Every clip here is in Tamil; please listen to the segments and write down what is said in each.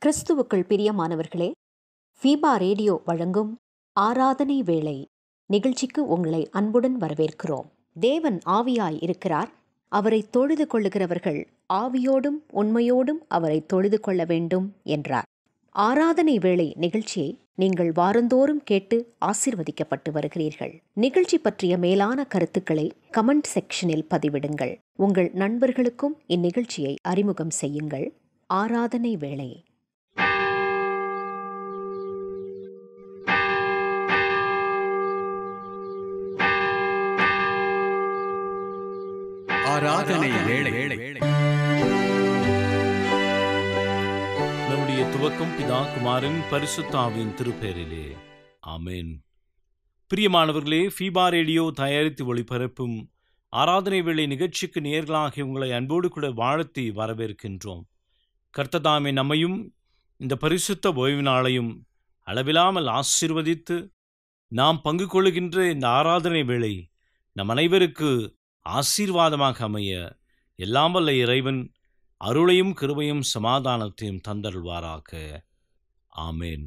கிறிஸ்துவுக்குள் பிரியமானவர்களே, ஃபீபா ரேடியோ வழங்கும் ஆராதனை வேளை நிகழ்ச்சிக்கு உங்களை அன்புடன் வரவேற்கிறோம். தேவன் ஆவியாய் இருக்கிறார். அவரை தொழுது கொள்ளுகிறவர்கள் ஆவியோடும் உண்மையோடும் அவரை தொழுது கொள்ள வேண்டும் என்றார். ஆராதனை வேளை நிகழ்ச்சியை நீங்கள் வாரந்தோறும் கேட்டு ஆசீர்வதிக்கப்பட்டு வருகிறீர்கள். நிகழ்ச்சி பற்றிய மேலான கருத்துக்களை கமெண்ட் செக்ஷனில் பதிவிடுங்கள். உங்கள் நண்பர்களுக்கும் இந்நிகழ்ச்சியை அறிமுகம் செய்யுங்கள். ஆராதனை வேளை. ஆராதனை வேளை. நம்முடைய துவக்கம் பிதா குமாரன் பரிசுத்த ஆவியின் திருப்பெயரிலே, ஆமென். பிரியமானவர்களே, ஃபீபா ரேடியோ தயாரித்து ஒளிபரப்பும் ஆராதனை வேளை நிகழ்ச்சிக்கு நேயர்களாகி உங்களை அன்போடு கூட வாழ்த்தி வரவேற்கின்றோம். கர்த்ததாமே நம்மையும் இந்த பரிசுத்த ஓய்வு நாளையும் அளவில்லாமல் ஆசீர்வதித்து நாம் பங்கு கொள்ளுகின்ற இந்த ஆராதனை வேளை நம் அனைவருக்கு ஆசீர்வாதமாக அமைய எல்லாம் வல்ல இறைவன் அருளையும் கிருபையும் சமாதானத்தையும் தந்தருள்வாராக. ஆமேன்.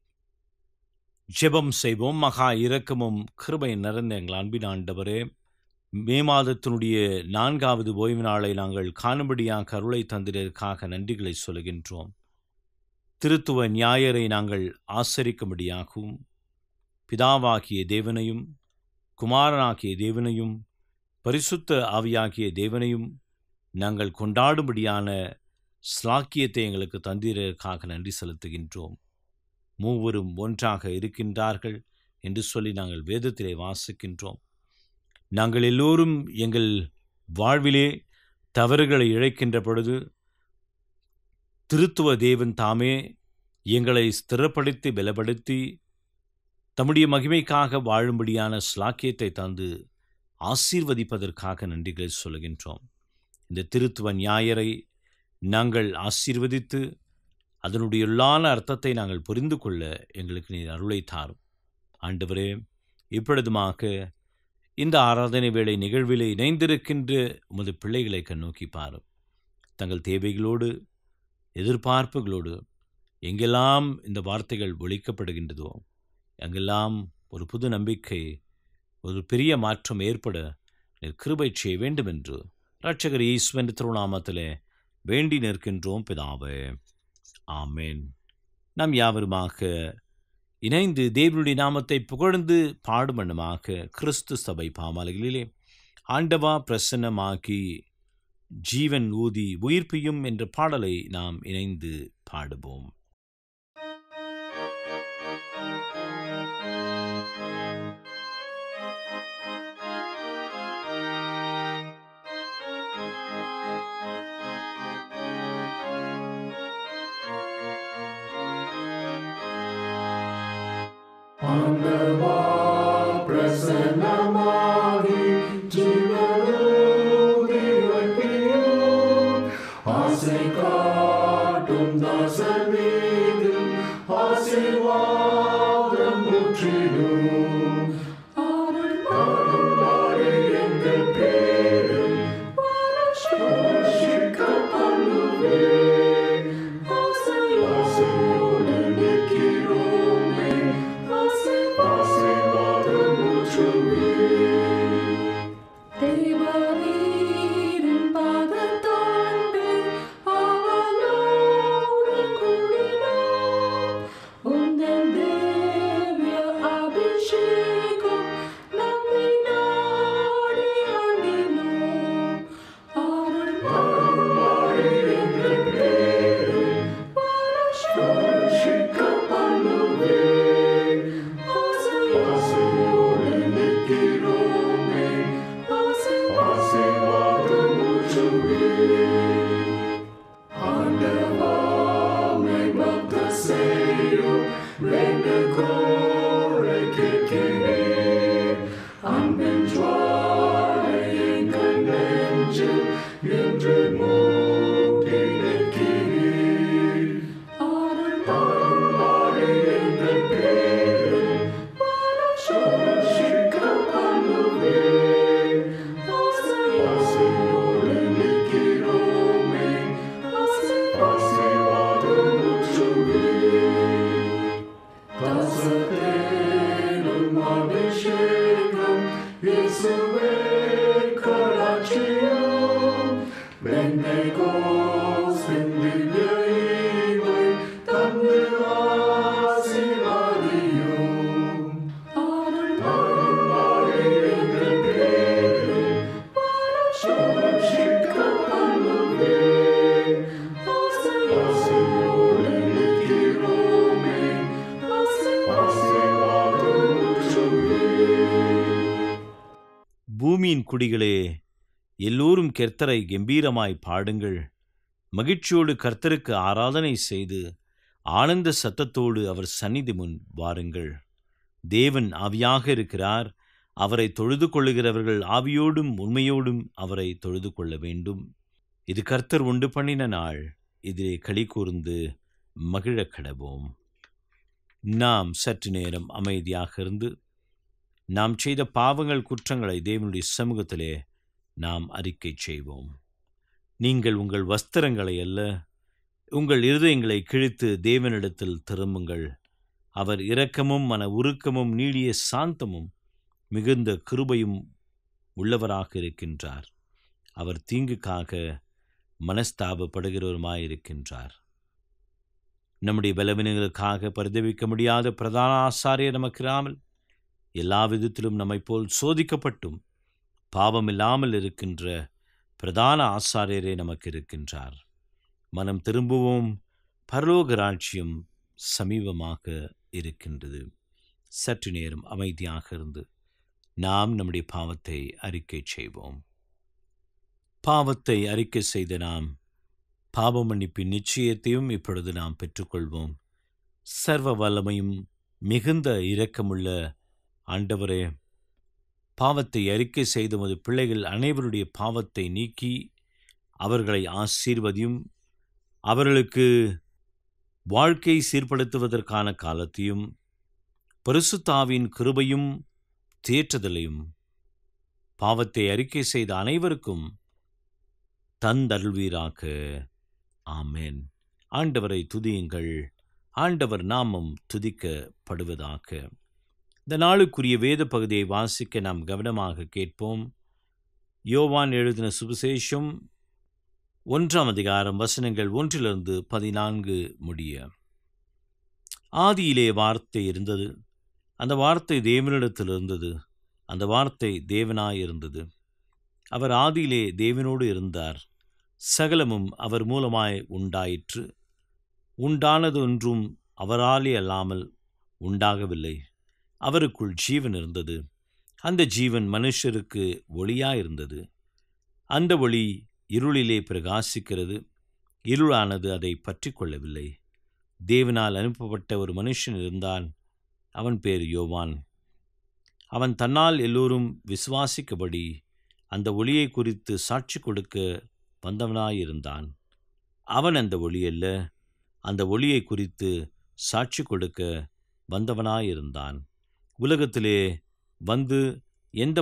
ஜெபம் செய்வோம். மகா இரக்கமும் கிருபை நிறைந்த எங்கள் அன்பின் ஆண்டவரே, மே மாதத்தினுடைய 4வது ஓய்வு நாளை நாங்கள் காணும்படியாக அருளை தந்ததற்காக நன்றிகளை சொல்கின்றோம். திருத்துவ ஞாயிறை நாங்கள் ஆசரிக்கும்படியாகவும் பிதாவாகிய தேவனையும் குமாரனாகிய தேவனையும் பரிசுத்த ஆவியாகிய தேவனையும் நாங்கள் கொண்டாடும்படியான ஸ்லாக்கியத்தை எங்களுக்கு தந்ததற்காக நன்றி செலுத்துகின்றோம். மூவரும் ஒன்றாக இருக்கின்றார்கள் என்று சொல்லி நாங்கள் வேதத்திலே வாசிக்கின்றோம். நாங்கள் எல்லோரும் எங்கள் வாழ்விலே தவறுகளை இழைக்கின்ற பொழுது திருத்துவ தேவன் தாமே எங்களை ஸ்திரப்படுத்தி பலப்படுத்தி தம்முடைய மகிமைக்காக வாழும்படியான ஸ்லாக்கியத்தை தந்து ஆசீர்வதிப்பதற்காக நன்றிகளை சொல்கின்றோம். இந்த திருத்துவ ஞாயிறை நாங்கள் ஆசீர்வதித்து அதனுடைய உள்ளான அர்த்தத்தை நாங்கள் புரிந்து கொள்ள எங்களுக்கு நீர் அருளை தாரும். ஆண்டவரே, இப்பொழுதுமாக இந்த ஆராதனை வேளை நிகழ்விலே இணைந்திருக்கின்ற உமது பிள்ளைகளை கண்ணோக்கி பாரும். தங்கள் தேவைகளோடு எதிர்பார்ப்புகளோடு எங்கெல்லாம் இந்த வார்த்தைகள் ஒலிக்கப்படுகின்றதோ அங்கெல்லாம் ஒரு புது நம்பிக்கை, ஒரு பெரிய மாற்றம் ஏற்பட நீர் கிருபை செய்ய வேண்டும் என்று இரட்சகர் இயேசுவின் திருநாமத்திலே வேண்டி நிற்கின்றோம் பிதாவே. ஆமேன். நாம் யாவருமாக இணைந்து தேவனுடைய நாமத்தை புகழ்ந்து பாடும் வண்ணமாக கிறிஸ்து சபை பாமாலைகளிலே ஆண்டவா பிரசன்னமாக்கி ஜீவன் ஊதி உயிர்ப்பியும் என்ற பாடலை நாம் இணைந்து பாடுவோம். ஆண்டவா பிரசன்னமாகி ஜீவனூதி உயிர்ப்பியும் ஆசை காட்டும் தாசன் மீது ஆசீர்வாதம் முற்றிடும். அருள்மாறி எங்கள் பேரில் வர்ஷிக்க பண்ணுவே. ஆசையோடு நிற்கிறோமே, ஆசீர்வாதம் முற்றுமே. தேவரீரின் பாதத்தாண்டே அவளோடு கூடினோம். உந்தன் திவ்ய அபிஷேகம் நம்மை நாடி அண்டினோம். அருள்மாறி எங்கள் பேரில் வர்ஷிக்க பூமியின் குடிகளே, எல்லோரும் கர்த்தரை கம்பீரமாய் பாடுங்கள். மகிழ்ச்சியோடு கர்த்தருக்கு ஆராதனை செய்து ஆனந்த சத்தத்தோடு அவர் சந்நிதி முன் வாருங்கள். தேவன் ஆவியாக இருக்கிறார். அவரை தொழுது கொள்ளுகிறவர்கள் ஆவியோடும் உண்மையோடும் அவரை தொழுது கொள்ள வேண்டும். இது கர்த்தர் உண்டு பண்ணின நாள், இதிலே களி கூர்ந்து மகிழக் கடவோம். நாம் சற்று நேரம் அமைதியாக இருந்து நாம் செய்த பாவங்கள் குற்றங்களை தேவனுடைய சமூகத்திலே நாம் அறிக்கை செய்வோம். நீங்கள் உங்கள் வஸ்திரங்களை அல்ல, உங்கள் இருதயங்களை கிழித்து தேவனிடத்தில் திரும்புங்கள். அவர் இரக்கமும் மன உருக்கமும் நீடிய சாந்தமும் மிகுந்த கிருபையும் உள்ளவராக இருக்கின்றார். அவர் தீங்குக்காக மனஸ்தாபப்படுகிறவருமாயிருக்கின்றார். நம்முடைய பலவீனங்களுக்காக பரிதவிக்க முடியாத பிரதான ஆசாரியர் நமக்கு இராமல், எல்லா விதத்திலும் நம்மை போல் சோதிக்கப்பட்டும் பாவமில்லாமல் இருக்கின்ற பிரதான ஆசாரியரே நமக்கு இருக்கின்றார். மனம் திரும்புவோம், பரலோக ராஜ்யம் சமீபமாக இருக்கின்றது. சற்று நேரம் அமைதியாக இருந்து நாம் நம்முடைய பாவத்தை அறிக்கை செய்வோம். பாவத்தை அறிக்கை செய்த நாம் பாவ மன்னிப்பின் நிச்சயத்தையும் இப்பொழுது நாம் பெற்றுக்கொள்வோம். சர்வ வல்லமையும் மிகுந்த இரக்கமுள்ள ஆண்டவரே, பாவத்தை அறிக்கை செய்த உமது பிள்ளைகள் அனைவருடைய பாவத்தை நீக்கி அவர்களை ஆசீர்வதியும், அவர்களுக்கு வாழ்க்கை சீர்படுத்துவதற்கான காலத்தையும் பரிசுத்த ஆவியின் கிருபையும் தேற்றுதலையும் பாவத்தை அறிக்கை செய்த அனைவருக்கும் தந்தருள்வீராக. ஆமென். ஆண்டவரை துதியுங்கள். ஆண்டவர் நாமம் துதிக்கப்படுவதாக. இந்த நாளுக்குரிய வேத பகுதியை வாசிக்க நாம் கவனமாக கேட்போம். யோவான் எழுதின சுவிசேஷம் 1ஆம் அதிகாரம் வசனங்கள் 1-14 முடிய. ஆதியிலே வார்த்தை இருந்தது, அந்த வார்த்தை தேவனிடத்தில் இருந்தது, அந்த வார்த்தை தேவனாயிருந்தது. அவர் ஆதியிலே தேவனோடு இருந்தார். சகலமும் அவர் மூலமாய் உண்டாயிற்று. உண்டானது ஒன்றும் அவராலே அல்லாமல் உண்டாகவில்லை. அவருக்குள் ஜீவன் இருந்தது. அந்த ஜீவன் மனுஷருக்கு ஒளியாயிருந்தது. அந்த ஒளி இருளிலே பிரகாசிக்கிறது. இருளானது அதை பற்றி கொள்ளவில்லை. தேவனால் அனுப்பப்பட்ட ஒரு மனுஷன் இருந்தான். அவன் பேர் யோவான். அவன் தன்னால் எல்லோரும் விசுவாசிக்கபடி அந்த ஒளியை குறித்து சாட்சி கொடுக்க வந்தவனாயிருந்தான். அவன் அந்த ஒளி அல்ல, அந்த ஒளியை குறித்து சாட்சி கொடுக்க வந்தவனாயிருந்தான். உலகத்திலே வந்து எந்த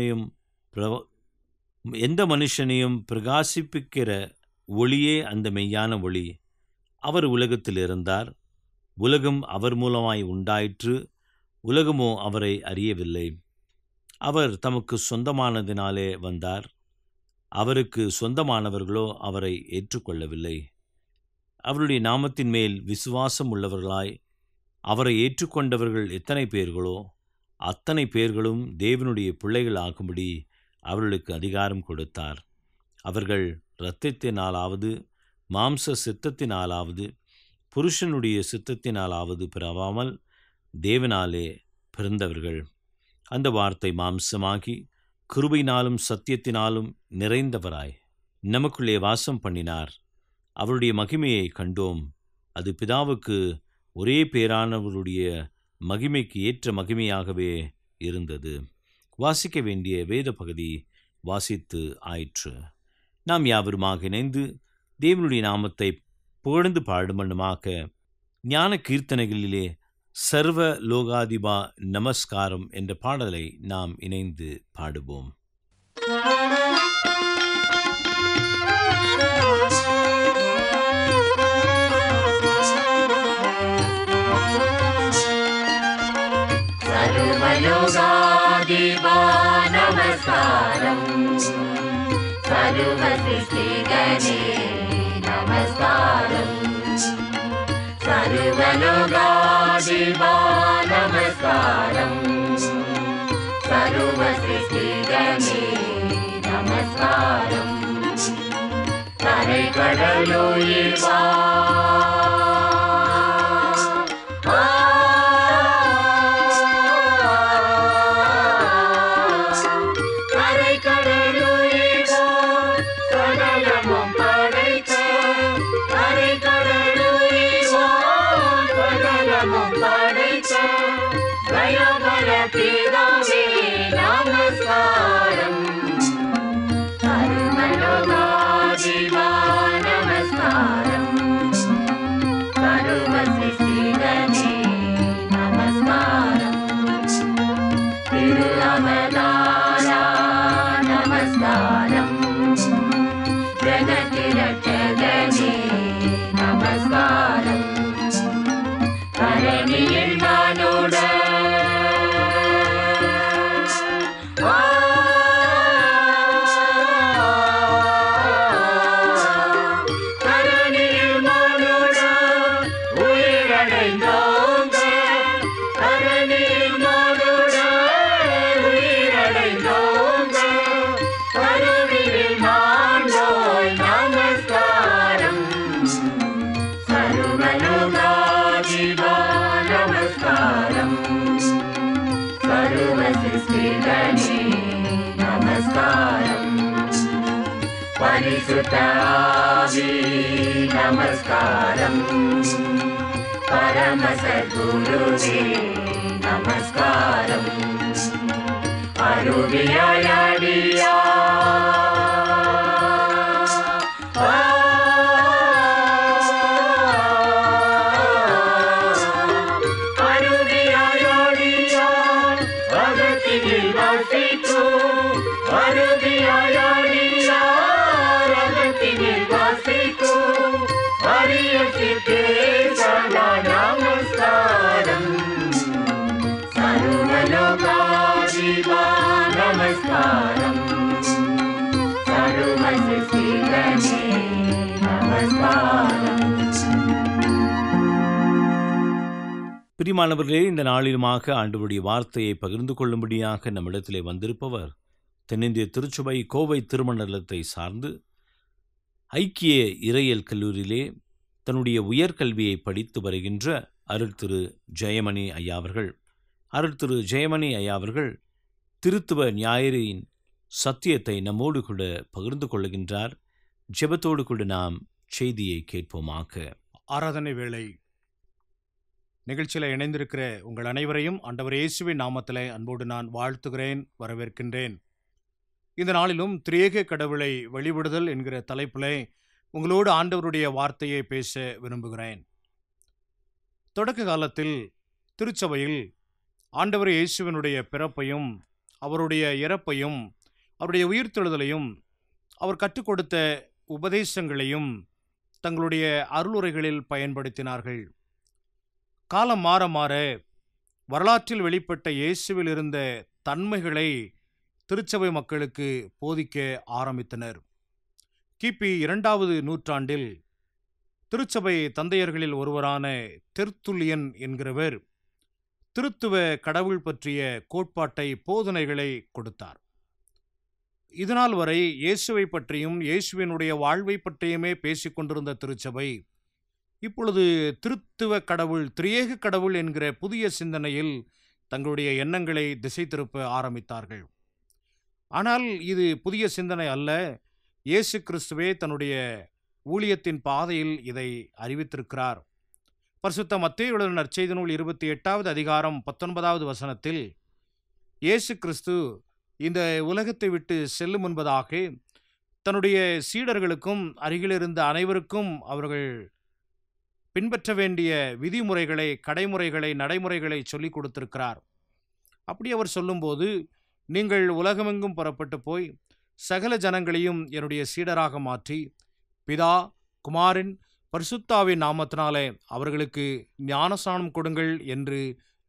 மனுஷனையும் பிரகாசிப்பிக்கிற ஒளியே அந்த மெய்யான ஒளி. அவர் உலகத்தில் இருந்தார். உலகம் அவர் மூலமாய் உண்டாயிற்று. உலகமோ அவரை அறியவில்லை. அவர் தமக்கு சொந்தமானதினாலே வந்தார். அவருக்கு சொந்தமானவர்களோ அவரை ஏற்றுக்கொள்ளவில்லை. அவருடைய நாமத்தின் மேல் விசுவாசம் உள்ளவர்களாய் அவரை ஏற்றுக்கொண்டவர்கள் எத்தனை பேர்களோ அத்தனை பேர்களும் தேவனுடைய பிள்ளைகள் ஆகும்படி அவர்களுக்கு அதிகாரம் கொடுத்தார். அவர்கள் இரத்தத்தினாலாவது மாம்ச சித்தத்தினாலாவது புருஷனுடைய சித்தத்தினாலாவது பிறவாமல் தேவனாலே பிறந்தவர்கள். அந்த வார்த்தை மாம்சமாகி கிருபையினாலும் சத்தியத்தினாலும் நிறைந்தவராய் நமக்குள்ளே வாசம் பண்ணினார். அவருடைய மகிமையை கண்டோம். அது பிதாவுக்கு ஒரே பேரானவருடைய மகிமைக்கு ஏற்ற மகிமையாகவே இருந்தது. வாசிக்க வேண்டிய வேத பகுதி வாசித்து ஆயிற்று. நாம் யாவருமாக இணைந்து தேவனுடைய நாமத்தை புகழ்ந்து பாடுமண்ணுமாக ஞான கீர்த்தனைகளிலே சர்வ லோகாதிபா நமஸ்காரம் என்ற பாடலை நாம் இணைந்து பாடுவோம். சர்வலோகாதிபா நமஸ்காரம், சர்வ சிருஷ்டிகனே நமஸ்காரம். சர்வலோகாதிபா நமஸ்காரம், சர்வ சிருஷ்டிகனே நமஸ்காரம். தரை கடலுயிர்வா கரை பிதாவே நமஸ்காரம், சர்வலோகாதிபா நமஸ்காரம், சர்வ சிருஷ்டிகனே நமஸ்காரம், திரு அவதாரா நமஸ்காரம், ஜகதிரட்சகனே நமஸ்காரம், கரணியில் மானுட கரணியில் மானுட உயிரடைந்தோங்க, கரணியில் மானுட உயிரடைந்தோங்க, கருவியில் மாண்டோய் நமஸ்காரம், சர்வலோகாதிபா நமஸ்காரம், சர்வ சிருஷ்டிகனே நமஸ்காரம், பரிசுத்த ஆவி நமஸ்காரம், பரம சத்குருவே நமஸ்காரம், அருவியாடியா அகத்தினில் வாசிக்கும், அருவியாடியா அகத்தினில் வாசிக்கும், அரிய சித்தேசனா நமஸ்காரம், சர்வலோகாதிபா நமஸ்காரம், சர்வ சிருஷ்டிகனே நமஸ்காரம். பிரியமானவர்களே, இந்த நாளிலுமாக ஆண்டவருடைய வார்த்தையை பகிர்ந்து கொள்ளும்படியாக நம்மிடத்திலே வந்திருப்பவர் தென்னிந்திய திருச்சபை கோவை திருமண்டலத்தை சார்ந்து ஐக்கிய இறையியல் கல்லூரியிலே தன்னுடைய உயர்கல்வியை படித்து வருகின்ற அருட்திரு ஜெயமணி ஐயா அவர்கள். அருட்திரு ஜெயமணி ஐயா அவர்கள் திருத்துவ ஞாயிறின் சத்தியத்தை நம்மோடு கூட பகிர்ந்து கொள்ளுகின்றார். ஜெபத்தோடு கூட நாம் செய்தியை கேட்போமாக. ஆராதனை வேளை நிகழ்ச்சியில் இணைந்திருக்கிற உங்கள் அனைவரையும் ஆண்டவர் இயேசுவின் நாமத்திலே அன்போடு நான் வாழ்த்துகிறேன், வரவேற்கின்றேன். இந்த நாளிலும் திரியேக கடவுளை வழிபடுதல் என்கிற தலைப்பிலே உங்களோடு ஆண்டவருடைய வார்த்தையை பேச விரும்புகிறேன். தொடக்க காலத்தில் திருச்சபையில் ஆண்டவர் இயேசுவினுடைய பிறப்பையும் அவருடைய இறப்பையும் அவருடைய உயிர்த்தெழுதலையும் அவர் கற்றுக் கொடுத்த உபதேசங்களையும் தங்களுடைய அருளுரைகளில் பயன்படுத்தினார்கள். காலம் மாற மாற வரலாற்றில் வெளிப்பட்ட இயேசுவில் இருந்த தன்மைகளை திருச்சபை மக்களுக்கு போதிக்க ஆரம்பித்தனர். கிபி 2வது நூற்றாண்டில் திருச்சபை தந்தையர்களில் ஒருவரான தெர்த்துல்லியன் என்கிறவர் திருத்துவ கடவுள் பற்றிய கோட்பாட்டை போதனைகளை கொடுத்தார். இதனால் வரை இயேசுவை பற்றியும் இயேசுவினுடைய வாழ்வை பற்றியுமே பேசிக்கொண்டிருந்த திருச்சபை இப்பொழுது திருத்துவ கடவுள், திரியேக கடவுள் என்கிற புதிய சிந்தனையில் தங்களுடைய எண்ணங்களை திசை திருப்ப ஆரம்பித்தார்கள். ஆனால் இது புதிய சிந்தனை அல்ல. இயேசு கிறிஸ்துவே தன்னுடைய ஊழியத்தின் பாதையில் இதை அறிவித்திருக்கிறார். பரிசுத்த மத்தேயு எழுதின நற்செய்தி நூல் 28வது அதிகாரம் 19வது வசனத்தில் இயேசு கிறிஸ்து இந்த உலகத்தை விட்டு செல்லும் முன்பதாக தன்னுடைய சீடர்களுக்கும் அருகிலிருந்த அனைவருக்கும் அவர்கள் பின்பற்ற வேண்டிய விதிமுறைகளை, கடைமுறைகளை, நடைமுறைகளை சொல்லிக் கொடுத்திருக்கிறார். அப்படி அவர் சொல்லும்போது, நீங்கள் உலகமெங்கும் புறப்பட்டு போய் சகல ஜனங்களையும் என்னுடைய சீடராக மாற்றி பிதா, குமாரன், பரிசுத்தாவின் நாமத்தினாலே அவர்களுக்கு ஞானஸ்நானம் கொடுங்கள் என்று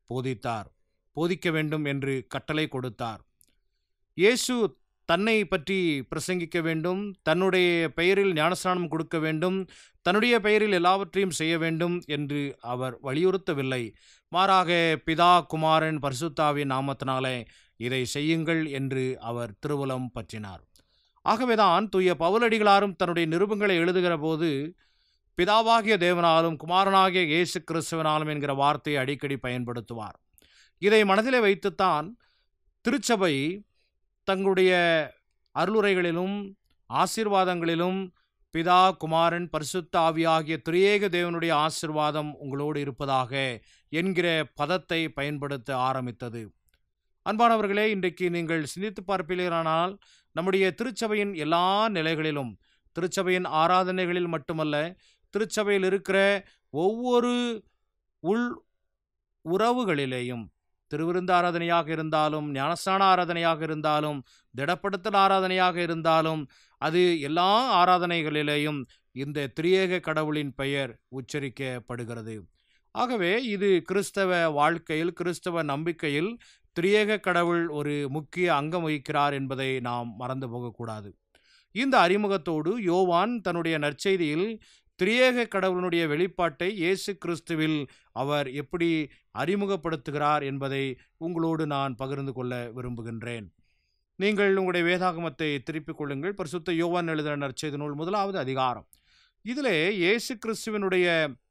போதிக்க வேண்டும் என்று கட்டளை கொடுத்தார். இயேசு தன்னை பற்றி பிரசங்கிக்க வேண்டும், தன்னுடைய பெயரில் ஞானஸ்நானம் கொடுக்க வேண்டும், தன்னுடைய பெயரில் எல்லாவற்றையும் செய்ய வேண்டும் என்று அவர் வலியுறுத்தவில்லை. மாறாக பிதா, குமாரன், பரிசுத்தாவின் நாமத்தினாலே இதை செய்யுங்கள் என்று அவர் திருவுளம் பற்றினார். ஆகவேதான் தூய பவுலடிகளாரும் தன்னுடைய நிருபங்களை எழுதுகிற போது பிதாவாகிய தேவனாலும் குமாரனாகிய இயேசு கிறிஸ்துவனாலும் என்கிற வார்த்தையை அடிக்கடி பயன்படுத்துவார். இதை மனதிலே வைத்துத்தான் திருச்சபை தங்களுடைய அருளுரைகளிலும் ஆசீர்வாதங்களிலும் பிதா, குமாரன், பரிசுத்த ஆவி ஆகிய திரியேக தேவனுடைய ஆசீர்வாதம் உங்களோடு இருப்பதாக என்கிற பதத்தை பயன்படுத்த ஆரம்பித்தது. அன்பானவர்களே, இன்றைக்கு நீங்கள் சிந்தித்து பார்ப்பீர்களானால் நம்முடைய திருச்சபையின் எல்லா நிலைகளிலும், திருச்சபையின் ஆராதனைகளில் மட்டுமல்ல, திருச்சபையில் இருக்கிற ஒவ்வொரு உள் உறவுகளிலேயும், திருவிருந்து ஆராதனையாக இருந்தாலும், ஞானஸ்நான ஆராதனையாக இருந்தாலும், திடப்படுத்தல் ஆராதனையாக இருந்தாலும், அது எல்லா ஆராதனைகளிலேயும் இந்த திரியேக கடவுளின் பெயர் உச்சரிக்கப்படுகிறது. ஆகவே இது கிறிஸ்தவ வாழ்க்கையில், கிறிஸ்தவ நம்பிக்கையில் திரியேக கடவுள் ஒரு முக்கிய அங்கம் வகிக்கிறார் என்பதை நாம் மறந்து போகக்கூடாது. இந்த அறிமுகத்தோடு யோவான் தன்னுடைய நற்செய்தியில் திரியேக கடவுளினுடைய வெளிப்பாட்டை இயேசு கிறிஸ்துவில் அவர் எப்படி அறிமுகப்படுத்துகிறார் என்பதை உங்களோடு நான் பகிர்ந்து கொள்ள விரும்புகின்றேன். நீங்கள் உங்களுடைய வேதாகமத்தை திருப்பிக் கொள்ளுங்கள். பரிசுத்த யோவான் எழுதின நற்செய்தி நூல் 1வது அதிகாரம். இதிலே இயேசு கிறிஸ்துவினுடைய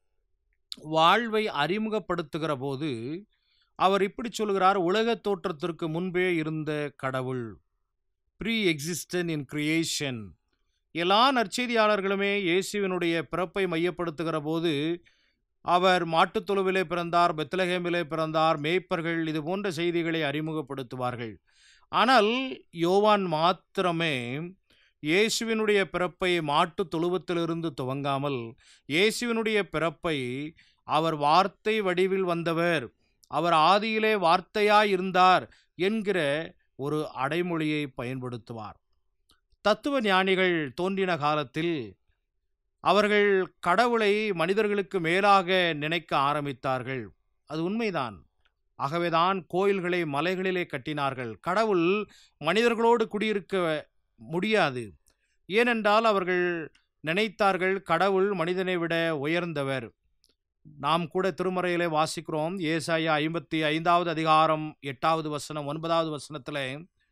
வாழ்வை அறிமுகப்படுத்துகிற போது அவர் இப்படி சொல்கிறார்: உலக தோற்றத்திற்கு முன்பே இருந்த கடவுள், ப்ரீ எக்ஸிஸ்டன்ட் இன் கிரியேஷன். எல்லா நற்செய்தியாளர்களுமே இயேசுவினுடைய பிறப்பை மையப்படுத்துகிற போது அவர் மாட்டுத்தொழுவிலே பிறந்தார், பெத்லகேமிலே பிறந்தார், மேய்ப்பர்கள், இது போன்ற செய்திகளை அறிமுகப்படுத்துவார்கள். ஆனால் யோவான் மாத்திரமே இயேசுவினுடைய பிறப்பை மாட்டு தொழுவத்திலிருந்து துவங்காமல், இயேசுவினுடைய பிறப்பை அவர் வார்த்தை வடிவில் வந்தவர், அவர் ஆதியிலே வார்த்தையாய் இருந்தார் என்கிற ஒரு அடைமொழியை பயன்படுத்துவார். தத்துவ ஞானிகள் தோன்றின காலத்தில் அவர்கள் கடவுளை மனிதர்களுக்கு மேலாக நினைக்க ஆரம்பித்தார்கள். அது உண்மைதான். ஆகவேதான் கோயில்களை மலைகளிலே கட்டினார்கள். கடவுள் மனிதர்களோடு குடியிருக்க முடியாது. ஏனென்றால் அவர்கள் நினைத்தார்கள் கடவுள் மனிதனை விட உயர்ந்தவர். நாம் கூட திருமறையிலே வாசிக்கிறோம். ஏசாயா 55வது அதிகாரம் 8வது வசனம் 9வது வசனத்தில்,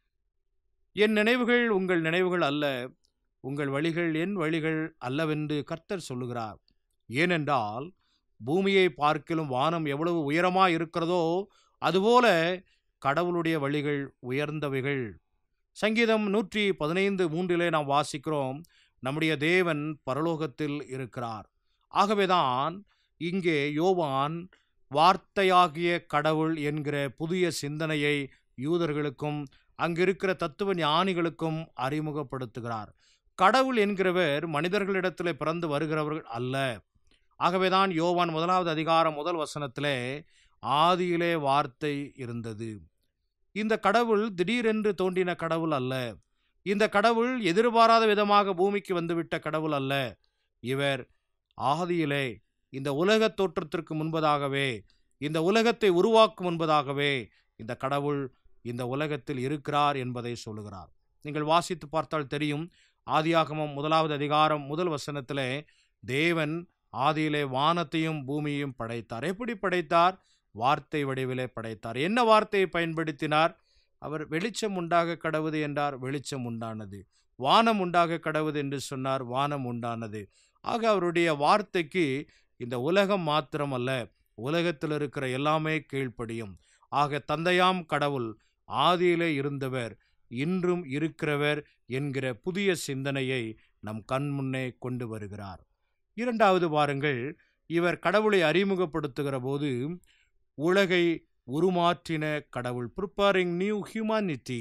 என் நினைவுகள் உங்கள் நினைவுகள் அல்ல, உங்கள் வழிகள் என் வழிகள் அல்லவென்று கர்த்தர் சொல்லுகிறார். ஏனென்றால் பூமியை பார்க்கிலும் வானம் எவ்வளவு உயரமாய் இருக்கிறதோ அதுபோல கடவுளுடைய வழிகள் உயர்ந்தவைகள். சங்கீதம் 115:3 நாம் வாசிக்கிறோம், நம்முடைய தேவன் பரலோகத்தில் இருக்கிறார். ஆகவேதான் இங்கே யோவான் வார்த்தையாகிய கடவுள் என்கிற புதிய சிந்தனையை யூதர்களுக்கும் அங்கிருக்கிற தத்துவ ஞானிகளுக்கும் அறிமுகப்படுத்துகிறார். கடவுள் என்கிறவர் மனிதர்களிடத்தில் பிறந்து வருகிறவர்கள் அல்ல. ஆகவேதான் யோவான் 1வது அதிகாரம் 1 வசனத்திலே ஆதியிலே வார்த்தை இருந்தது. இந்த கடவுள் திடீரென்று தோன்றின கடவுள் அல்ல. இந்த கடவுள் எதிர்பாராத விதமாக பூமிக்கு வந்துவிட்ட கடவுள் அல்ல. இவர் ஆதியிலே, இந்த உலக தோற்றத்திற்கு முன்பதாகவே, இந்த உலகத்தை உருவாக்கும் முன்பதாகவே இந்த கடவுள் இந்த உலகத்தில் இருக்கிறார் என்பதை சொல்லுகிறார். நீங்கள் வாசித்து பார்த்தால் தெரியும். ஆதியாகமம் 1வது அதிகாரம் 1 வசனத்திலே தேவன் ஆதியிலே வானத்தையும் பூமியையும் படைத்தார். எப்படி படைத்தார்? வார்த்தை வடிவிலே படைத்தார். என்ன வார்த்தையை பயன்படுத்தினார்? அவர் வெளிச்சம் உண்டாக கடவுது என்றார், வெளிச்சம் உண்டானது. வானம் உண்டாக கடவுது என்று சொன்னார், வானம் உண்டானது. ஆக அவருடைய வார்த்தைக்கு இந்த உலகம் மாத்திரமல்ல, உலகத்தில் இருக்கிற எல்லாமே கீழ்ப்படியும். ஆக தந்தையாம் கடவுள் ஆதியிலே இருந்தவர், இன்றும் இருக்கிறவர் என்கிற புதிய சிந்தனையை நம் கண் முன்னே கொண்டு வருகிறார். 2வது வாருங்கள், இவர் கடவுளை அறிமுகப்படுத்துகிற போது உலகை உருமாற்றின கடவுள், ப்ரிப்பேரிங் நியூ ஹியூமனிட்டி.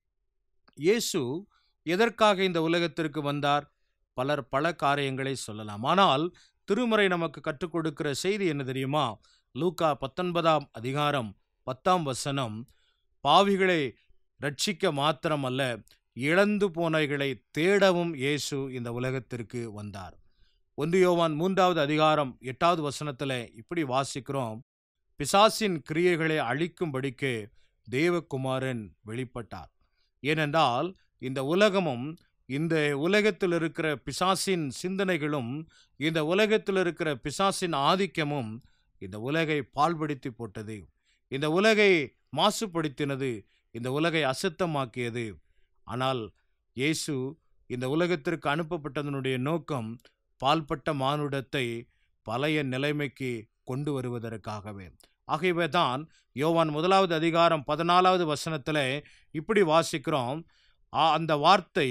இயேசு எதற்காக இந்த உலகத்திற்கு வந்தார்? பலர் பல காரியங்களை சொல்லலாம். ஆனால் திருமறை நமக்கு கற்றுக் கொடுக்கிற செய்தி என்ன தெரியுமா? லூக்கா 19ஆம் அதிகாரம் 10ஆம் வசனம், பாவிகளை ரட்சிக்க மாத்திரமல்ல, இழந்து போனவைகளை தேடவும் இயேசு இந்த உலகத்திற்கு வந்தார். 1 யோவான் 3வது அதிகாரம் 8வது வசனத்தில் இப்படி வாசிக்கிறோம், பிசாசின் கிரியைகளை அழிக்கும்படிக்கு தேவகுமாரன் வெளிப்பட்டார். ஏனென்றால் இந்த உலகமும், இந்த உலகத்தில் இருக்கிற பிசாசின் சிந்தனைகளும், இந்த உலகத்தில் இருக்கிற பிசாசின் ஆதிக்கமும் இந்த உலகை பாழ்படுத்தி போட்டது, இந்த உலகை மாசுபடுத்தினது, இந்த உலகை அசுத்தமாக்கியது. ஆனால் இயேசு இந்த உலகத்திற்கு அனுப்பப்பட்டதனுடைய நோக்கம் பால்பட்ட மானுடத்தை பழைய நிலைமைக்கு கொண்டு வருவதற்காகவே. ஆகவே தான் யோவான் 1வது அதிகாரம் 14வது வசனத்தில் இப்படி வாசிக்கிறோம், அந்த வார்த்தை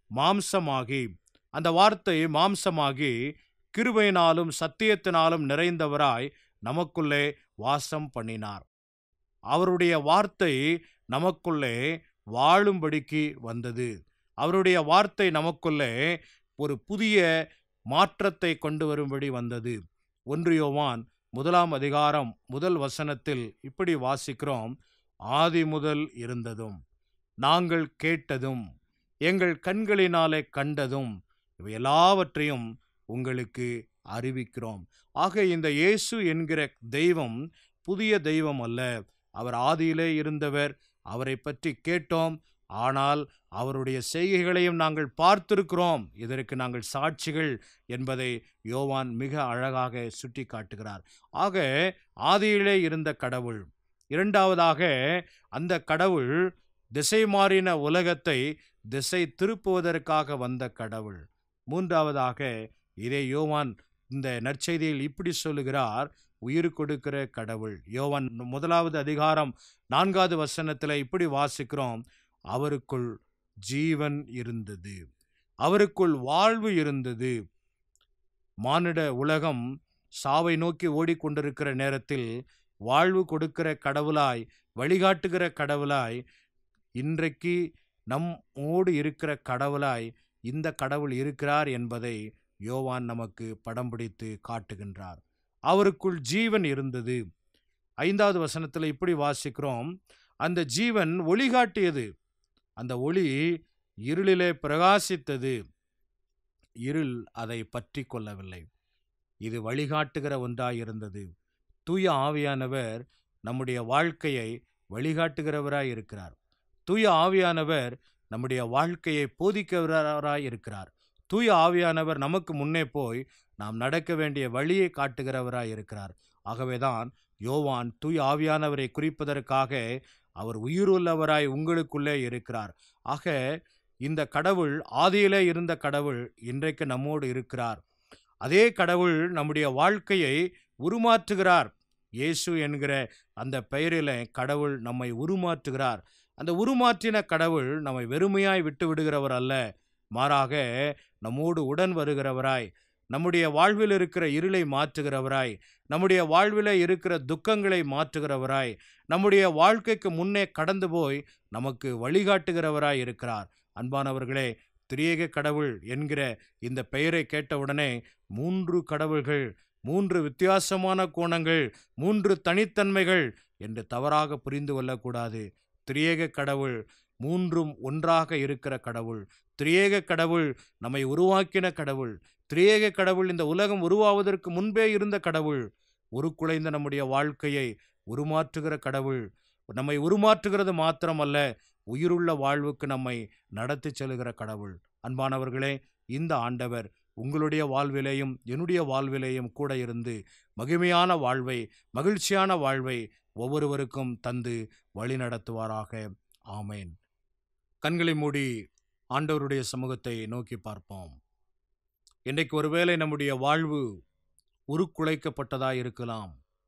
மாம்சமாகி கிருபையினாலும் சத்தியத்தினாலும் நிறைந்தவராய் நமக்குள்ளே வாசம் பண்ணினார். அவருடைய வார்த்தை நமக்குள்ளே வாழும்படிக்கு வந்தது. அவருடைய வார்த்தை நமக்குள்ளே ஒரு புதிய மாற்றத்தை கொண்டு வரும்படி வந்தது. 1 யோவான் 1 அதிகாரம் 1 வசனத்தில் இப்படி வாசிக்கிறோம். ஆதி முதல் இருந்ததும் நாங்கள் கேட்டதும் எங்கள் கண்களினாலே கண்டதும் இவை எல்லாவற்றையும் உங்களுக்கு அறிவிக்கிறோம். ஆக இந்த இயேசு என்கிற தெய்வம் புதிய தெய்வம் அல்ல. அவர் ஆதியிலே இருந்தவர். அவரை பற்றி கேட்டோம். ஆனால் அவருடைய செய்கைகளையும் நாங்கள் பார்த்திருக்கிறோம். இதற்கு நாங்கள் சாட்சிகள் என்பதை யோவான் மிக அழகாக சுட்டி காட்டுகிறார். ஆக ஆதியிலே இருந்த கடவுள், இரண்டாவதாக அந்த கடவுள் திசை மாறின உலகத்தை திசை திருப்புவதற்காக வந்த கடவுள், மூன்றாவதாக இதே யோவான் இந்த நற்செய்தியில் இப்படி சொல்லுகிறார், உயிர் கொடுக்கிற கடவுள். யோவான் 1 அதிகாரம் 4 வசனத்தில் இப்படி வாசிக்கிறோம். அவருக்குள் ஜீவன் இருந்தது, அவருக்குள் வாழ்வு இருந்தது. மானிட உலகம் சாவை நோக்கி ஓடிக்கொண்டிருக்கிற நேரத்தில் வாழ்வு கொடுக்கிற கடவுளாய், வழிகாட்டுகிற கடவுளாய், இன்றைக்கு நம்மோடு இருக்கிற கடவுளாய் இந்த கடவுள் இருக்கிறார் என்பதை யோவான் நமக்கு படம் பிடித்து காட்டுகின்றார். அவருக்குள் ஜீவன் இருந்தது. 5 வசனத்தில் இப்படி வாசிக்கிறோம். அந்த ஜீவன் ஒளி காட்டியது, அந்த ஒளி இருளிலே பிரகாசித்தது, இருள் அதை பற்றி கொள்ளவில்லை. இது வழிகாட்டுகிற ஒன்றாயிருந்தது. தூய ஆவியானவர் நம்முடைய வாழ்க்கையை வழிகாட்டுகிறவராய் இருக்கிறார். தூய ஆவியானவர் நம்முடைய வாழ்க்கையை போதிக்கிறவராய் இருக்கிறார். தூய ஆவியானவர் நமக்கு முன்னே போய் நாம் நடக்க வேண்டிய வழியை காட்டுகிறவராய் இருக்கிறார். ஆகவேதான் யோவான் தூய ஆவியானவரை குறிப்பதற்காக அவர் உயிருள்ளவராய் உங்களுக்குள்ளே இருக்கிறார். ஆக இந்த கடவுள், ஆதியிலே இருந்த கடவுள் இன்றைக்கு நம்மோடு இருக்கிறார். அதே கடவுள் நம்முடைய வாழ்க்கையை உருமாற்றுகிறார். இயேசு என்கிற அந்த பெயரில் கடவுள் நம்மை உருமாற்றுகிறார். அந்த உருமாற்றின கடவுள் நம்மை வெறுமையாய் விட்டு விடுகிறவர் அல்ல, மாறாக நம்மோடு உடன் வருகிறவராய், நம்முடைய வாழ்வில் இருக்கிற இருளை மாற்றுகிறவராய், நம்முடைய வாழ்வில் இருக்கிற துக்கங்களை மாற்றுகிறவராய், நம்முடைய வாழ்க்கைக்கு முன்னே கடந்து போய் நமக்கு வழிகாட்டுகிறவராய் இருக்கிறார். அன்பானவர்களே, திரியேக கடவுள் என்கிற இந்த பெயரை கேட்டவுடனே 3 கடவுள்கள், 3 வித்தியாசமான கோணங்கள், 3 தனித்தன்மைகள் என்று தவறாக புரிந்து கொள்ளக்கூடாது. திரியேக கடவுள் 3ம் ஒன்றாக இருக்கிற கடவுள். திரியேக கடவுள் நம்மை உருவாக்கின கடவுள். திரியேக கடவுள் இந்த உலகம் உருவாவதற்கு முன்பே இருந்த கடவுள். உருக்குலைந்த நம்முடைய வாழ்க்கையை உருமாற்றுகிற கடவுள். நம்மை உருமாற்றுகிறது மாத்திரமல்ல, உயிருள்ள வாழ்வுக்கு நம்மை நடத்தி செல்கிற கடவுள். அன்பானவர்களே, இந்த ஆண்டவர் உங்களுடைய வாழ்விலேயும் என்னுடைய வாழ்விலேயும் கூட இருந்து மகிமையான வாழ்வை, மகிழ்ச்சியான வாழ்வை ஒவ்வொருவருக்கும் தந்து வழி நடத்துவாராக. ஆமேன். கண்களை மூடி ஆண்டவருடைய சமூகத்தை நோக்கி பார்ப்போம். இன்றைக்கு ஒருவேளை நம்முடைய வாழ்வு உருக்குலைக்கப்பட்டதாய் இருக்கலாம்,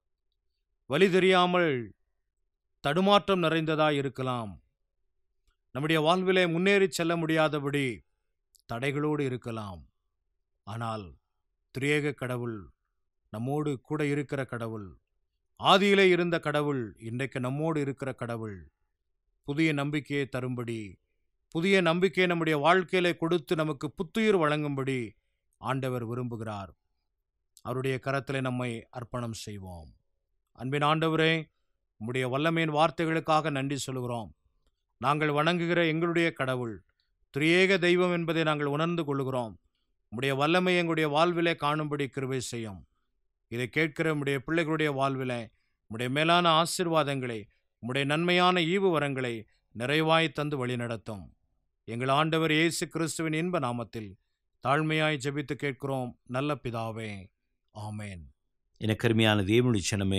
வழி தெரியாமல் தடுமாற்றம் நிறைந்ததாய் இருக்கலாம், நம்முடைய வாழ்விலே முன்னேறி செல்ல முடியாதபடி தடைகளோடு இருக்கலாம். ஆனால் திரியேக கடவுள் நம்மோடு கூட இருக்கிற கடவுள், ஆதியிலே இருந்த கடவுள், இன்றைக்கு நம்மோடு இருக்கிற கடவுள், புதிய நம்பிக்கையை தரும்படி, புதிய நம்பிக்கையை நம்முடைய வாழ்க்கையிலே கொடுத்து நமக்கு புத்துயிர் வழங்கும்படி ஆண்டவர் விரும்புகிறார். அவருடைய கரத்திலே நம்மை அர்ப்பணம் செய்வோம். அன்பின் ஆண்டவரே, உம்முடைய வல்லமையின் வார்த்தைகளுக்காக நன்றி சொல்கிறோம். நாங்கள் வணங்குகிற எங்களுடைய கடவுள் திரியேக தெய்வம் என்பதை நாங்கள் உணர்ந்து கொள்கிறோம். உம்முடைய வல்லமை எங்களுடைய வாழ்விலே காணும்படி கிருபை செய்யும். இதை கேட்கிற உம்முடைய பிள்ளைகளுடைய வாழ்விலே உம்முடைய மேலான ஆசீர்வாதங்களை, உம்முடைய நன்மையான ஈவு வரங்களை நிறைவாய் தந்து வழி நடத்தும். எங்கள் ஆண்டவர் இயேசு கிறிஸ்துவின் இன்ப நாமத்தில் தாழ்மையாய் ஜெபித்து கேட்கிறோம் நல்ல பிதாவே, ஆமேன். எனக்கு அருமையான தேவனுடைய ஜனமே,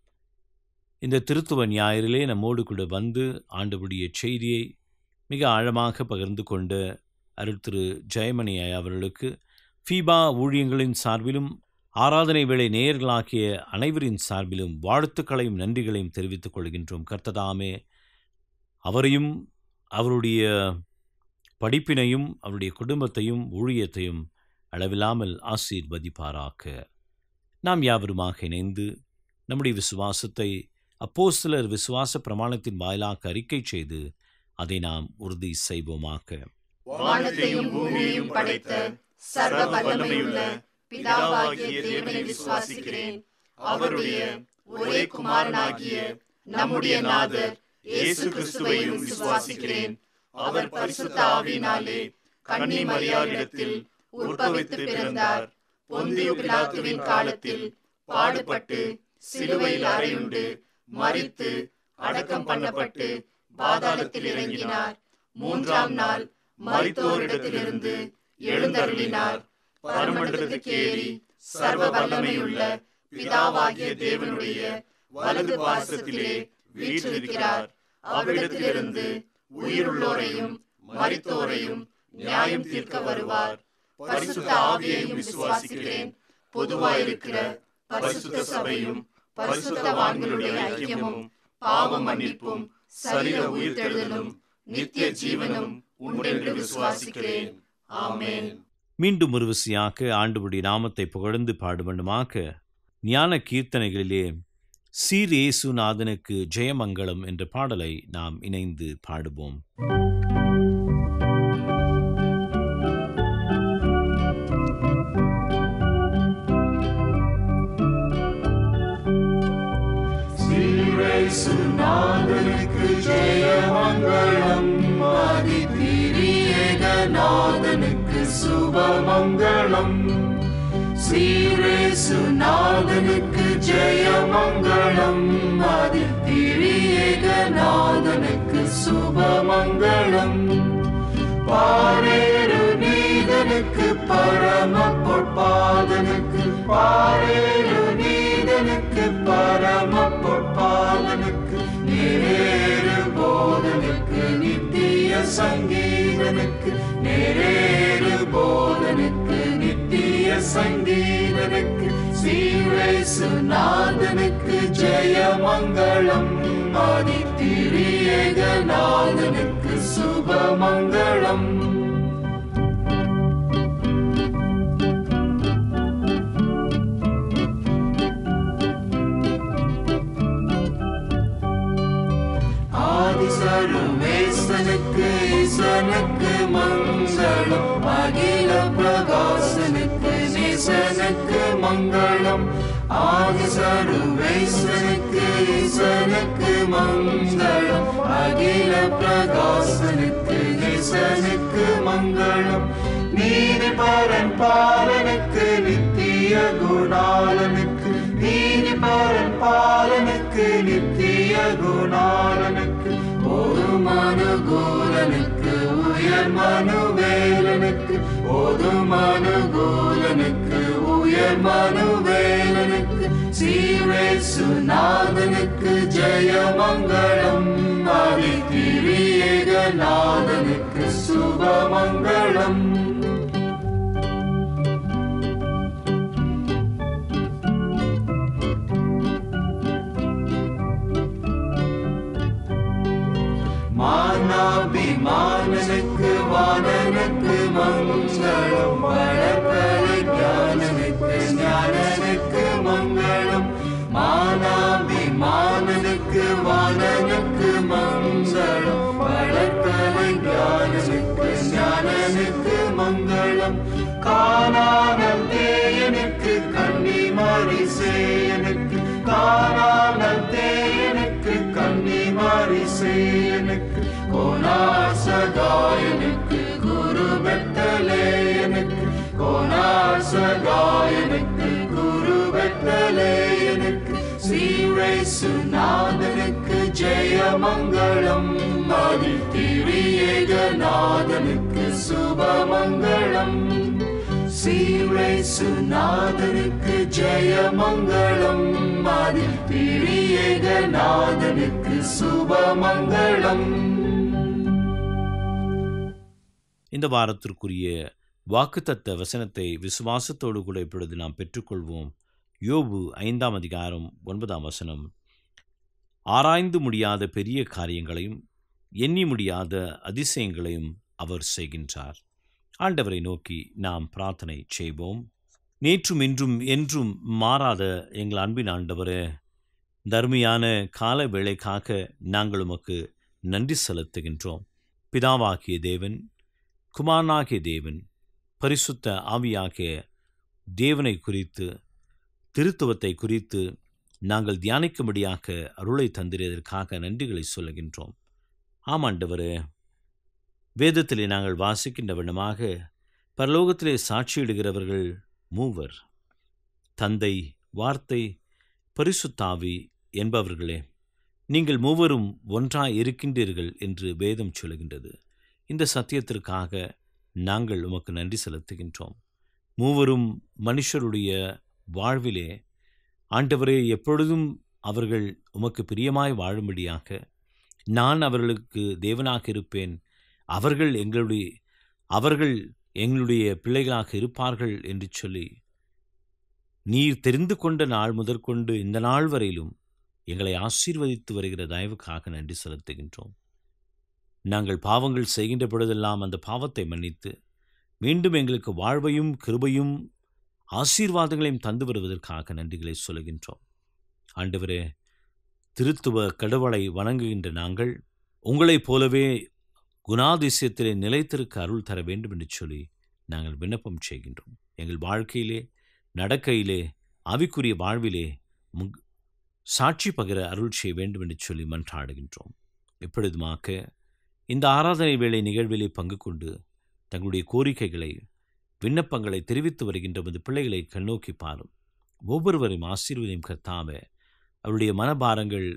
இந்த திருத்துவ ஞாயிறிலே நம்மோடு கூட வந்து ஆண்டவருடைய செய்தியை மிக ஆழமாக பகிர்ந்து கொண்ட அருள் திரு ஜெயமணி அவர்களுக்கு ஃபீபா ஊழியங்களின் சார்பிலும் ஆராதனை வேளை நேயர்களாகிய அனைவரின் சார்பிலும் வாழ்த்துக்களையும் நன்றிகளையும் தெரிவித்துக் கொள்கின்றோம். கர்த்ததாமே அவரையும் அவருடைய படிப்பினையும் அவருடைய குடும்பத்தையும் ஊழியத்தையும் அளவில்லாமல் ஆசீர்வதிப்பாராக. நாம் யாவருமாக இணைந்து நம்முடைய விசுவாசத்தை அப்போஸ்தலர் விசுவாச பிரமாணத்தின் வாயிலாக அறிக்கை செய்து அதை நாம் உறுதி செய்வோமாக. வானத்தையும் பூமியையும் படைத்த சர்வ வல்லமையுள்ள பிதாவாகிய தேவனை விசுவாசிக்கிறேன். அவருடைய ஒரே குமாரனாகிய நம்முடைய நாதர் இயேசு கிறிஸ்துவையும் விசுவாசிக்கிறேன். அவர் பரிசுத்த ஆவியினாலே கன்னி மரியாளிடத்தில் உற்பவித்து பிறந்தார். பொந்தியு பிலாத்துவின் காலத்தில் பாடுபட்டு சிலுவையில் அறையுண்டு மரித்து அடக்கம் பண்ணப்பட்டு பாதாளத்தில் இறங்கினார். 3ஆம் நாள் மரித்தோரிடத்திலிருந்து எழுந்தருளினார். பரமண்டலத்துக்கு ஏறி சர்வ வல்லமையுள்ள பிதாவாகிய தேவனுடைய வலது பாசத்திலே வீற்றிருக்கிறார். அவ்விடத்திலிருந்து உயிருள்ளோரையும் மரித்தோரையும் நியாயம் தீர்க்க வருவார். பரிசுத்த ஆவியையும் விசுவாசிக்கிறேன். பொதுவாயிருக்கிற பரிசுத்த சபையும் பரிசுத்தவான்களுடைய ஐக்கியமும் பாவ மன்னிப்பும் சரீர உயிர்த்தெழுதலும் நித்திய ஜீவனும் உண்டென்று விசுவாசிக்கிறேன். ஆமென். மீண்டும் ஒரு விசையாக ஆண்டவருடைய நாமத்தை புகழ்ந்து பாடுவண்டுமாக ஞான கீர்த்தனைகளிலே சீர் இயேசுநாதனுக்கு ஜெயமங்கலம் என்ற பாடலை நாம் இணைந்து பாடுவோம். இயேசுநாதனுக்கு ஜெயமங்கலம், ஆதிதிரியேகநாதனுக்கு சுபமங்கலம். ஸ்ரீரேசுநாதனுக்கு ஜெயமங்கலம், ஆதிதிரியேகநாதனுக்கு சுபமங்கலம். பாரேரு நீதனுக்கு பரம பொற்பாதனுக்கு, பாரேரு நீதனுக்கு பரம பொற்பாதனுக்கு, நேரேறு போதனுக்கு நித்திய சங்கீதனுக்கு, நேரேறு போதனுக்கு நித்திய சங்கீதனுக்கு, ஸ்ரீரேசுநாதனுக்கு ஜெயமங்கலம், ஆதிதிரியேகநாதனுக்கு சுபமங்கலம். ஆதிசர்வேசனுக்கு ஈசனுக்கு மங்களம், அகில பிரகாசனுக்கு நேசனுக்கு மங்களம். ஆதிசர்வேசனுக்கு ஈசனுக்கு மங்களம், அகில பிரகாசனுக்கு நேசனுக்கு மங்களம். நீதி பரன் பாலனுக்கு நித்திய குணாலனுக்கு, நீதி பரன் பாலனுக்கு நித்திய குணாலனுக்கு, ஓதும் அனுகூலனுக்கு உயர் மனுவேலனுக்கு, ஓதும் அனுகூலனுக்கு உயர் மனுவேலனுக்கு, ஸ்ரீரேசுநாதனுக்கு ஜெயமங்கலம், ஆதிதிரியேகநாதனுக்கு சுபமங்கலம். மானாபிமானனுக்கு வானனுக்கு மங்களம், வளர்கலை ஞானனுக்கு ஞானனுக்கு மங்களம். மானாபிமானனுக்கு வானனுக்கு மங்களம், வளர்கலை ஞானனுக்கு ஞானனுக்கு மங்களம். காணானல் தேயனுக்கு கன்னிமாரி சேயனுக்கு, காணானல் தேயனுக்கு கன்னிமாரி சேயனுக்கு, கோனார் சகாயனுக்கு குரு பெத்தலேயனுக்கு, கோனார் சகாயனுக்கு குரு பெத்தலேயனுக்கு, ஸ்ரீரேசுநாதனுக்கு ஜெயமங்கலம், ஆதிதிரியேகநாதனுக்கு சுபமங்கலம். ஸ்ரீரேசுநாதனுக்கு ஜெயமங்கலம், ஆதிதிரியேகநாதனுக்கு சுபமங்கலம். இந்த வாரத்திற்குரிய வாக்குத்தத்த வசனத்தை விசுவாசத்தோடு கூட இப்பொழுது நாம் பெற்றுக்கொள்வோம். யோபு 5ஆம் அதிகாரம் 9ஆம் வசனம். ஆராய்ந்து முடியாத பெரிய காரியங்களையும் எண்ணி முடியாத அதிசயங்களையும் அவர் செய்கின்றார். ஆண்டவரை நோக்கி நாம் பிரார்த்தனை செய்வோம். நேற்றும் இன்றும் என்றும் மாறாத எங்கள் அன்பின் ஆண்டவரே, தர்மியான கால வேளைக்காக நாங்கள் உமக்கு நன்றி செலுத்துகின்றோம். பிதாவாகிய தேவன், குமாரனாகிய தேவன், பரிசுத்த ஆவியாகிய தேவனை குறித்து, திருத்துவத்தை குறித்து நாங்கள் தியானிக்கும்படியாக அருளை தந்திரதற்காக நன்றிகளை சொல்லுகின்றோம். ஆமாண்டவரே, வேதத்திலே நாங்கள் வாசிக்கின்ற வண்ணமாக பரலோகத்திலே சாட்சியிடுகிறவர்கள் மூவர், தந்தை, வார்த்தை, பரிசுத்தாவி என்பவர்களே. நீங்கள் மூவரும் ஒன்றாய் இருக்கின்றீர்கள் என்று வேதம் சொல்லுகின்றது. இந்த சத்தியத்திற்காக நாங்கள் உமக்கு நன்றி செலுத்துகின்றோம். மூவரும் மனுஷருடைய வாழ்விலே ஆண்டவரே எப்பொழுதும் அவர்கள் உமக்கு பிரியமாய் வாழும்படியாக, நான் அவர்களுக்கு தேவனாக இருப்பேன், அவர்கள் எங்களுடைய பிள்ளைகளாக இருப்பார்கள் என்று சொல்லி நீர் தெரிந்து கொண்ட நாள் முதற்கொண்டு இந்த நாள் வரையிலும் எங்களை ஆசீர்வதித்து வருகிற தயவுக்காக நன்றி செலுத்துகின்றோம். நாங்கள் பாவங்கள் செய்கின்ற பொழுதெல்லாம் அந்த பாவத்தை மன்னித்து மீண்டும் எங்களுக்கு வாழ்வையும் கிருபையும் ஆசீர்வாதங்களையும் தந்து வருவதற்காக நன்றிகளை சொல்லுகின்றோம். ஆண்டவரே, திருத்துவ கடவுளை வணங்குகின்ற நாங்கள் உங்களைப் போலவே குணாதிசயத்திலே நிலைத்திருக்க அருள் தர வேண்டும் என்று சொல்லி நாங்கள் விண்ணப்பம் செய்கின்றோம். எங்கள் வாழ்க்கையிலே, நடக்கையிலே, ஆவிக்குரிய வாழ்விலே சாட்சி பகிர அருள் செய்ய வேண்டும் என்று சொல்லி மன்றாடுகின்றோம். இப்பொழுதுமாக இந்த ஆராதனை வேளை நிகழ்விலே பங்கு கொண்டு தங்களுடைய கோரிக்கைகளை, விண்ணப்பங்களை தெரிவித்து வருகின்ற இந்த பிள்ளைகளை கண்ணோக்கி பாரும். ஒவ்வொருவரையும் ஆசீர்வதியும் கர்த்தாவே. அவருடைய மனபாரங்கள்,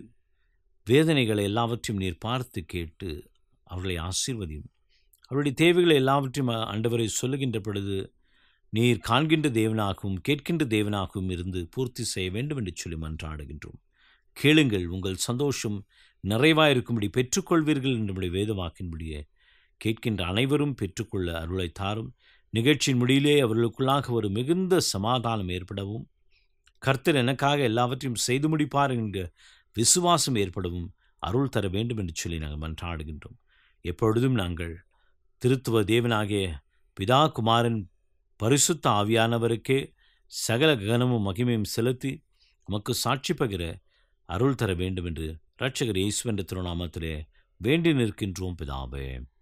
வேதனைகளை எல்லாவற்றையும் நீர் பார்த்து கேட்டு அவர்களை ஆசீர்வதியும். அவருடைய தேவைகளை எல்லாவற்றையும் ஆண்டவரை சொல்லுகின்ற பொழுது நீர் காண்கின்ற தேவனாகவும் கேட்கின்ற தேவனாகவும் இருந்து பூர்த்தி செய்ய வேண்டும் என்று சொல்லி மன்றாடுகின்றோம். கேளுங்கள், உங்கள் சந்தோஷம் நிறைவாயிருக்கும்படி பெற்றுக்கொள்வீர்கள் என்றுடைய வேதவாக்கின்படியே கேட்கின்ற அனைவரும் பெற்றுக்கொள்ள அருளை தாரும். நிகழ்ச்சியின் முடியிலே அவர்களுக்குள்ளாக ஒரு மிகுந்த சமாதானம் ஏற்படவும், கர்த்தர் எனக்காக எல்லாவற்றையும் செய்து முடிப்பார் என்கிற விசுவாசம் ஏற்படவும் அருள் தர வேண்டும் என்று சொல்லி நாங்கள் மன்றாடுகின்றோம். எப்பொழுதும் நாங்கள் திருத்துவ தேவனாகிய பிதா, குமாரன், பரிசுத்த ஆவியானவருக்கே சகல கனமும் மகிமையும் செலுத்தி உமக்கு சாட்சி பகிர அருள் தர வேண்டும் என்று இரட்சகர் இயேசுவின் திருநாமத்திலே வேண்டி நிற்கின்றோம் பிதாவே.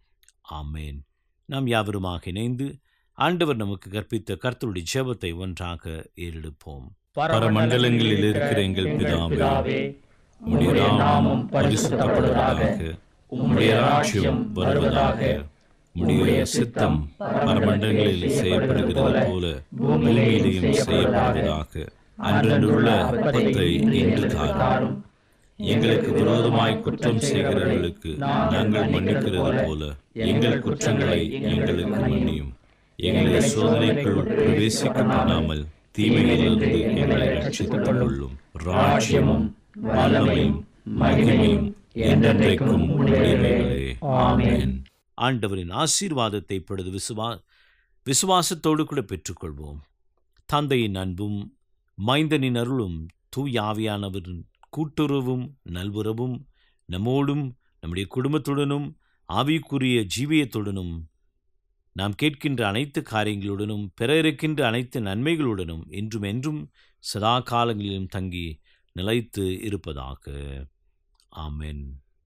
ஆமேன். நாம் யாவருமாக இணைந்து ஆண்டவர் நமக்கு கற்பித்த கர்த்தருடைய ஜெபத்தை ஒன்றாக ஏறெடுப்போம். பரமண்டலங்களில் இருக்கிற எங்கள் பிதாவே, உம்முடைய நாமம் பரிசுத்தப்படுவதாக, உம்முடைய ராஜ்யம் வருவதாக, உம்முடைய சித்தம் பரமண்டலங்களில் செய்யப்படுகிறது போல பூமியிலேயும் செய்யப்படுவதாக. அன்றன்றுள்ள அப்பத்தை இன்று தாரும். எங்களுக்கு விரோதமாய் குற்றம் செய்கிறவர்களுக்கு நாங்கள் மன்னிக்கிறது போல எங்கள் குற்றங்களை எங்களுக்கு மன்னியும். எங்களை சோதனைக்குள் பிரவேசிக்க பண்ணாமல் தீமையிலிருந்து எங்களை ரட்சித்துக் கொள்ளும். ராஜ்யமும் வல்லமையும் மகிமையும் என்றென்றைக்கும் உடையவைகளே. ஆமென். ஆண்டவரின் ஆசீர்வாதத்தை இப்பொழுது விசுவாசத்தோடு கூட பெற்றுக்கொள்வோம். தந்தையின் அன்பும் மைந்தனின் அருளும் தூய ஆவியானவரின் கூட்டுறவும் நல்வுறவும் நம்மோடும் நம்முடைய குடும்பத்துடனும் ஆவிக்குரிய ஜீவியத்துடனும் நாம் கேட்கின்ற அனைத்து காரியங்களுடனும் பெற இருக்கின்ற அனைத்து நன்மைகளுடனும் இன்றும் என்றும் சதா காலங்களிலும் தங்கி நிலைத்து இருப்பதாக. ஆமென்.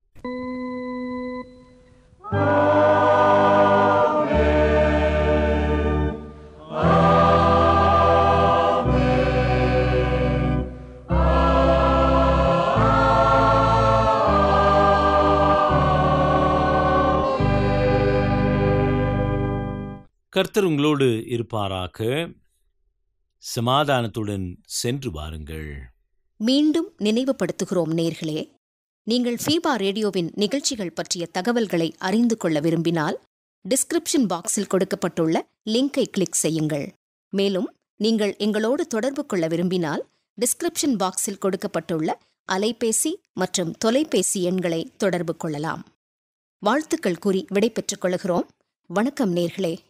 கர்த்தர் உங்களோடு இருப்பாராக. சமாதானத்துடன் சென்று வாருங்கள். மீண்டும் நினைவுபடுத்துகிறோம் நேர்களே, நீங்கள் ஃபீபா ரேடியோவின் நிகழ்ச்சிகள் பற்றிய தகவல்களை அறிந்து கொள்ள விரும்பினால் டிஸ்கிரிப்ஷன் பாக்ஸில் கொடுக்கப்பட்டுள்ள லிங்கை கிளிக் செய்யுங்கள். மேலும் நீங்கள் எங்களோடு தொடர்பு கொள்ள விரும்பினால் டிஸ்கிரிப்ஷன் பாக்ஸில் கொடுக்கப்பட்டுள்ள அலைபேசி மற்றும் தொலைபேசி எண்களை தொடர்பு கொள்ளலாம். வாழ்த்துக்கள் கூறி விடைபெற்றுக் கொள்கிறோம். வணக்கம் நேர்களே.